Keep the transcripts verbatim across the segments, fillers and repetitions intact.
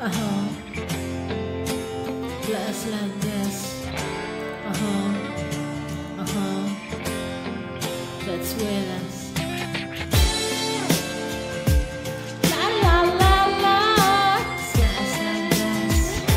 Uh-huh. Blessed like this. Uh-huh. Uh-huh. That's with us. La la la la. Blessed like this.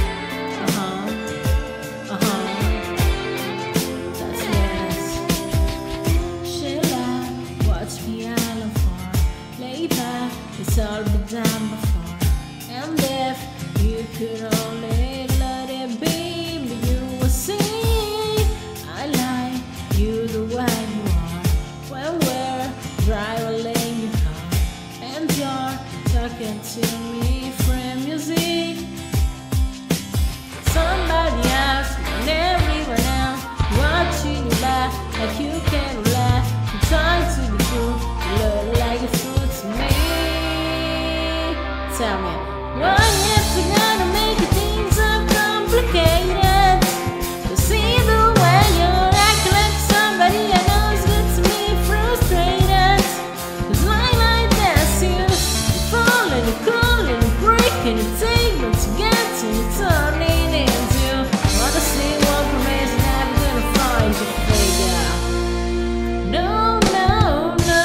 Uh-huh. Uh-huh. That's with us. Sheila, watch piano for. Lay back, it's all been done before. And if you could only let it be, but you will see I like you the way you are. When we're driving in your car and you're talking to me from music, somebody else and everyone else watching you back like you can laugh. I'm trying to be cool, you look like a fool to me. Tell me, why is it gonna make things so complicated? To see the way you're acting like somebody I know is good to me, frustrated. Cause line like that's you, you fall and you call and you break and you take what you get and you turn it into. Wanna see one promise you're never gonna find your figure. No, no, no.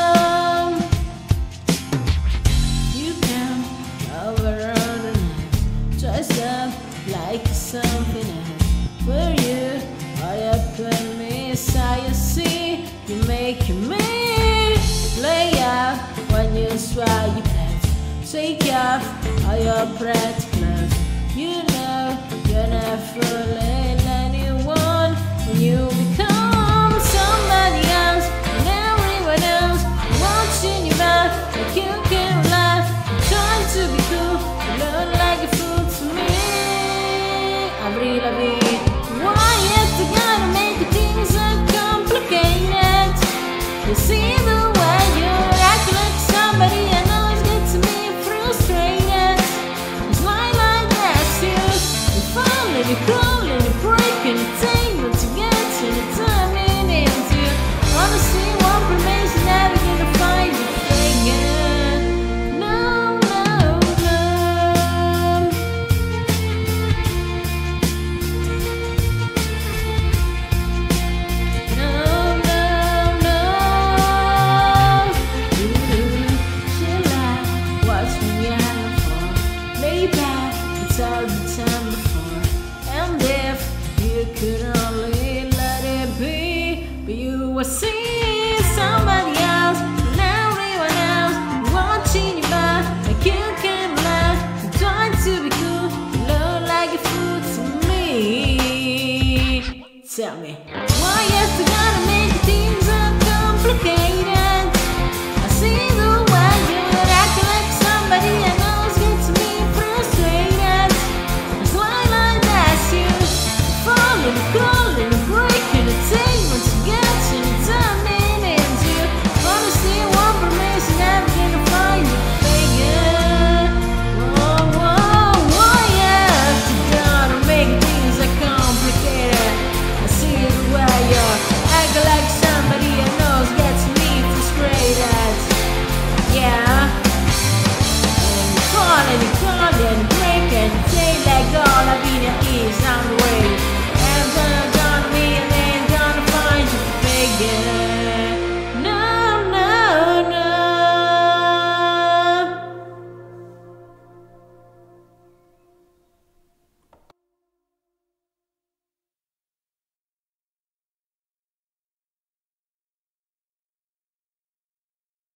You can overrun the night, dressed up like something else. Where you are up and me, so you see you making me lay out when you swallow your pants. Take off all your pretty clothes. You know you're not fooling anyone when you become somebody else and everyone else watching you back like you can laugh. You're trying to be cool, you look like a fool to me. Avril, Lavigne. Why is it gonna make things so complicated? You see the way you're acting like somebody I know is good to me, frustrated. It's like like that's you. You fall and you crawl and you break and you take what you get and you turn it into. Wanna see one promise you're never gonna find your figure. No, no, no. No, no, no. Ooh, Sheila, what's piano for? Lay back, it's all the time before. And if you could only let it be, but you will see somebody else and everyone else watching you back like you can laugh. You're trying to be cool, you look like a fool to me. Tell me, why is it gonna make things so complicated? I see the way you're acting like somebody I know is good to me, frustrated. It's like like that's you. You fall and you crawl and you break and you take what you get and you turn it into. Wanna see one promise you're never gonna find your figure. Whoa, whoa, whoa, yeah. You gotta make things so complicated. I see the way you're acting like somebody I know gets me frustrated. Yeah. And you fall and you crawl and you break and you take like Go.Lavinia is on the way.